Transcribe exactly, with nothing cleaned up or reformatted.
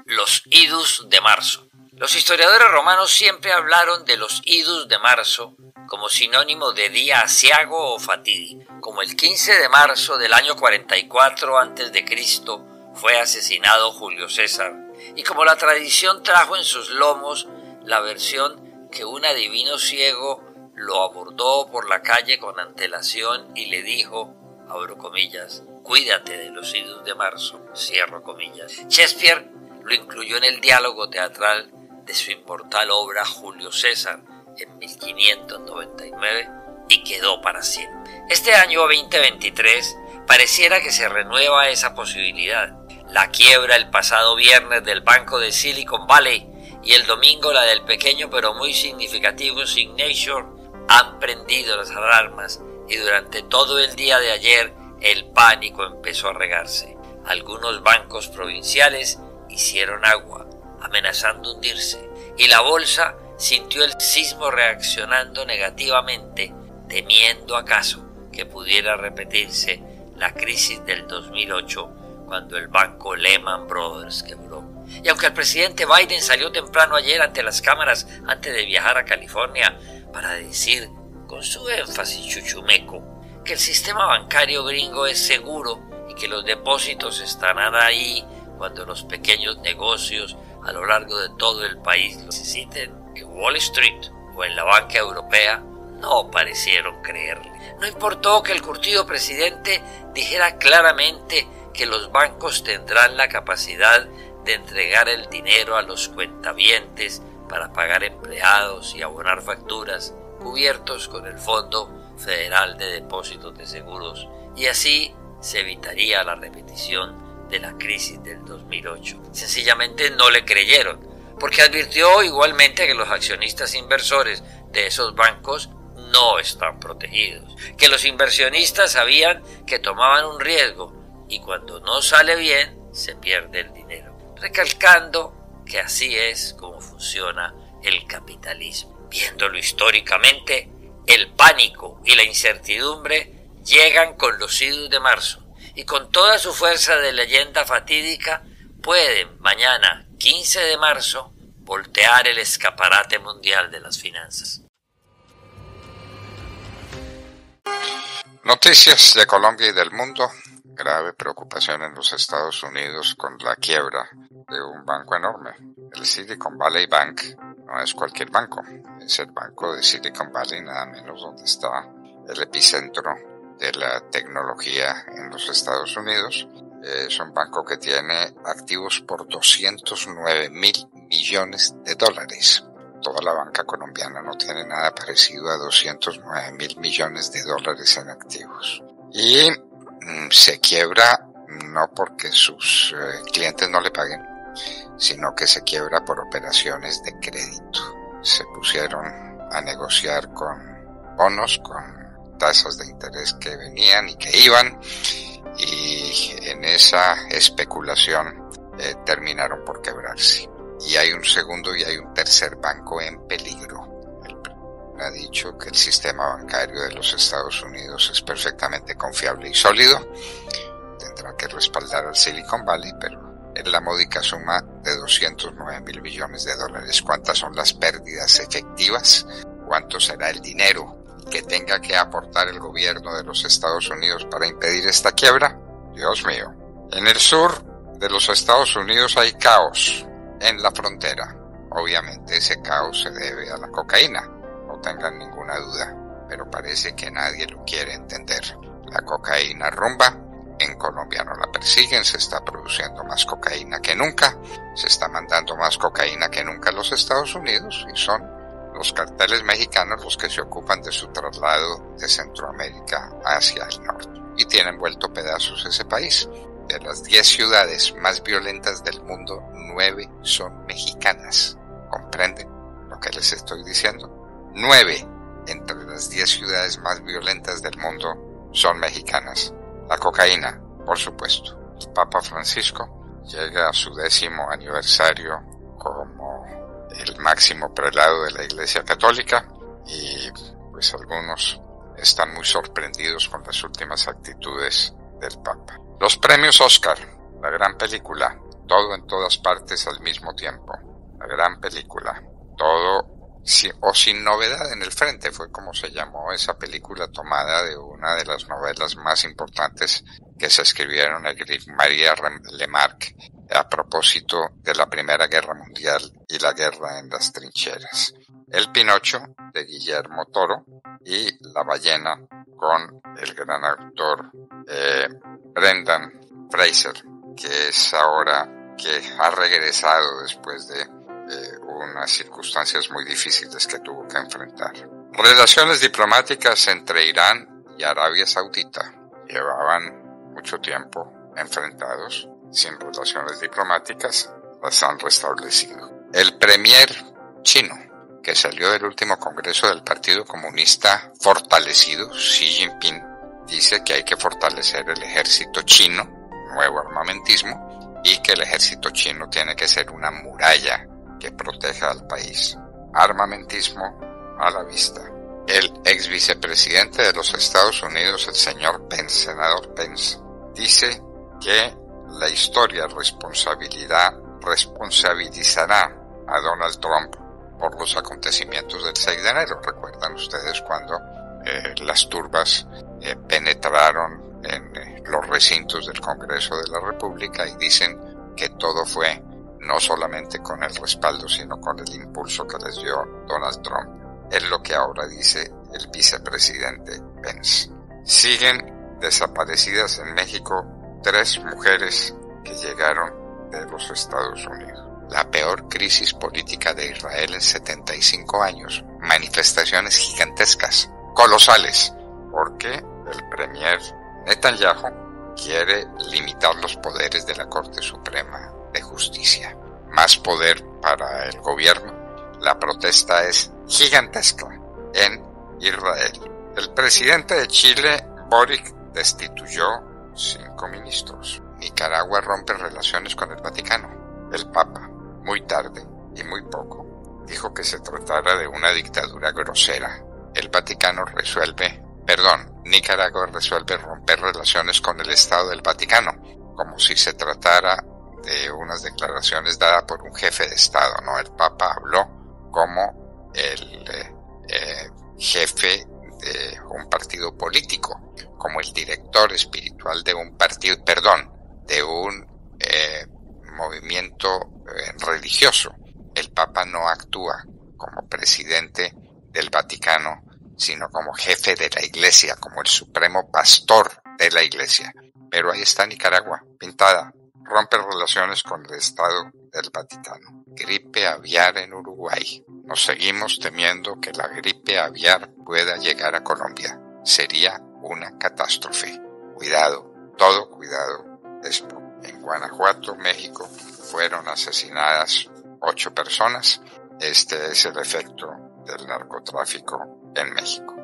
Los idus de marzo. Los historiadores romanos siempre hablaron de los idus de marzo como sinónimo de día aciago o fatídico. Como el quince de marzo del año cuarenta y cuatro antes de Cristo fue asesinado Julio César, y como la tradición trajo en sus lomos la versión que un adivino ciego lo abordó por la calle con antelación y le dijo, abro comillas, cuídate de los idus de marzo, cierro comillas. Shakespeare lo incluyó en el diálogo teatral de su inmortal obra Julio César en mil quinientos noventa y nueve y quedó para siempre. Este año veinte veintitrés pareciera que se renueva esa posibilidad. La quiebra el pasado viernes del banco de Silicon Valley y el domingo la del pequeño pero muy significativo Signature han prendido las alarmas y durante todo el día de ayer el pánico empezó a regarse. Algunos bancos provinciales hicieron agua, amenazando hundirse, y la bolsa sintió el sismo reaccionando negativamente, temiendo acaso que pudiera repetirse la crisis del dos mil ocho, cuando el banco Lehman Brothers quebró. Y aunque el presidente Biden salió temprano ayer ante las cámaras antes de viajar a California para decir, con su énfasis chuchumeco, que el sistema bancario gringo es seguro y que los depósitos estarán ahí cuando los pequeños negocios a lo largo de todo el país lo necesiten, en Wall Street o en la banca europea no parecieron creerle. No importó que el curtido presidente dijera claramente que los bancos tendrán la capacidad de entregar el dinero a los cuentavientes para pagar empleados y abonar facturas cubiertos con el Fondo Federal de Depósitos de Seguros, y así se evitaría la repetición de la crisis del dos mil ocho. Sencillamente no le creyeron, porque advirtió igualmente que los accionistas inversores de esos bancos no están protegidos, que los inversionistas sabían que tomaban un riesgo y cuando no sale bien se pierde el dinero, recalcando que así es como funciona el capitalismo. Viéndolo históricamente, el pánico y la incertidumbre llegan con los idus de marzo y con toda su fuerza de leyenda fatídica pueden mañana, quince de marzo, voltear el escaparate mundial de las finanzas. Noticias de Colombia y del mundo. Grave preocupación en los Estados Unidos con la quiebra de un banco enorme. El Silicon Valley Bank no es cualquier banco, es el banco de Silicon Valley, nada menos, donde está el epicentro de la tecnología en los Estados Unidos. Es un banco que tiene activos por doscientos nueve mil millones de dólares. Toda la banca colombiana no tiene nada parecido a doscientos nueve mil millones de dólares en activos. Y mmm, se quiebra no porque sus eh, clientes no le paguen, sino que se quiebra por operaciones de crédito. Se pusieron a negociar con bonos, con tasas de interés que venían y que iban, y en esa especulación eh, terminaron por quebrarse. Y hay un segundo y hay un tercer banco en peligro. El ha dicho que el sistema bancario de los Estados Unidos es perfectamente confiable y sólido. Tendrá que respaldar al Silicon Valley, pero es la módica suma de doscientos nueve mil millones de dólares. ¿Cuántas son las pérdidas efectivas? ¿Cuánto será el dinero que tenga que aportar el gobierno de los Estados Unidos para impedir esta quiebra? Dios mío. En el sur de los Estados Unidos hay caos en la frontera. Obviamente ese caos se debe a la cocaína, no tengan ninguna duda, pero parece que nadie lo quiere entender. La cocaína rumba, en Colombia no la persiguen, se está produciendo más cocaína que nunca, se está mandando más cocaína que nunca a los Estados Unidos, y son los carteles mexicanos los que se ocupan de su traslado de Centroamérica hacia el norte, y tienen vuelto pedazos ese país. De las diez ciudades más violentas del mundo, nueve son mexicanas. ¿Comprenden lo que les estoy diciendo? Nueve entre las diez ciudades más violentas del mundo son mexicanas. La cocaína, por supuesto. El Papa Francisco llega a su décimo aniversario como el máximo prelado de la Iglesia Católica y pues algunos están muy sorprendidos con las últimas actitudes del Papa. Los premios Oscar, la gran película Todo en todas partes al mismo tiempo. La gran película. Todo si, o sin novedad en el frente, fue como se llamó esa película, tomada de una de las novelas más importantes que se escribieron en María Remarque a propósito de la Primera Guerra Mundial y la guerra en las trincheras. El Pinocho, de Guillermo Toro, y La ballena, con el gran actor eh, Brendan Fraser, que es ahora que ha regresado después de eh, unas circunstancias muy difíciles que tuvo que enfrentar. Relaciones diplomáticas entre Irán y Arabia Saudita. Llevaban mucho tiempo enfrentados, sin relaciones diplomáticas, las han restablecido. El premier chino, que salió del último congreso del Partido Comunista fortalecido, Xi Jinping, dice que hay que fortalecer el ejército chino, nuevo armamentismo, y que el ejército chino tiene que ser una muralla que proteja al país. Armamentismo a la vista. El ex vicepresidente de los Estados Unidos, el señor Pence, senador Pence, dice que la historia responsabilidad, responsabilizará a Donald Trump por los acontecimientos del seis de enero. ¿Recuerdan ustedes cuando eh, las turbas eh, penetraron en eh, los recintos del Congreso de la República y dicen que todo fue no solamente con el respaldo, sino con el impulso que les dio Donald Trump? Es lo que ahora dice el vicepresidente Pence. Siguen desaparecidas en México tres mujeres que llegaron de los Estados Unidos. La peor crisis política de Israel en setenta y cinco años. Manifestaciones gigantescas, colosales, porque el premier Netanyahu quiere limitar los poderes de la Corte Suprema de Justicia. Más poder para el gobierno. La protesta es gigantesca en Israel. El presidente de Chile, Boric, destituyó cinco ministros. Nicaragua rompe relaciones con el Vaticano. El Papa, muy tarde y muy poco, dijo que se tratara de una dictadura grosera. El Vaticano resuelve, perdón, Nicaragua resuelve romper relaciones con el Estado del Vaticano, como si se tratara de unas declaraciones dadas por un jefe de Estado, ¿no? El Papa habló como el eh, eh, jefe de un partido político, como el director espiritual de un partido, perdón, de un eh, movimiento eh, religioso. El Papa no actúa como presidente del Vaticano, sino como jefe de la Iglesia, como el supremo pastor de la Iglesia. Pero ahí está Nicaragua, pintada. Rompe relaciones con el Estado del Vaticano. Gripe aviar en Uruguay. Nos seguimos temiendo que la gripe aviar pueda llegar a Colombia. Sería una catástrofe. Cuidado, todo cuidado. Esto. En Guanajuato, México, fueron asesinadas ocho personas. Este es el efecto del narcotráfico en México.